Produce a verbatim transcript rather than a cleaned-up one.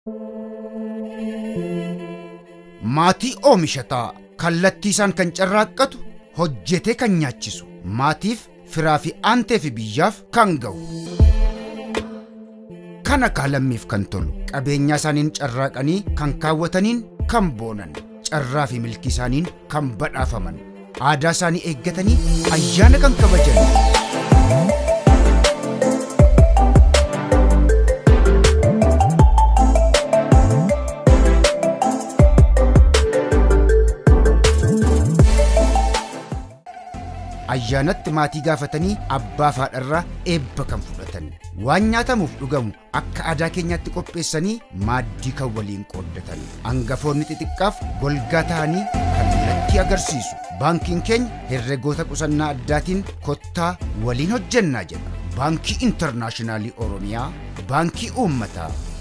maatii oomishataa kallattiisaan kan carraaqqatu hojjetee kan nyaachisu maatiif firaa fi aantee fi biyyaaf kan ga'u kana kaalammiif kan tolu qabeenyaa isaaniin carraaqanii kan kaawwataniin kan boonan carraa fi milkii isaaniin kan badhaafaman aadaa isaanii eeggatanii ayyaana kan kabajan ayyaanatti maatii gaafatanii abbaa fi haadharraa eebba kan fudhatan waan nyaatamuuf dhugamu akka aadaa keenyaatti qopheessanii maaddii kan waliin qooddatan hangafoonni xixiqqaaf golgaa ta'anii kallattii agarsiisu baankiin keenya herregoota qusannaa addaatiin kottaa waliin hojjennaa jedha baankii intarnaashinaallii oromiyaa baankii uummataa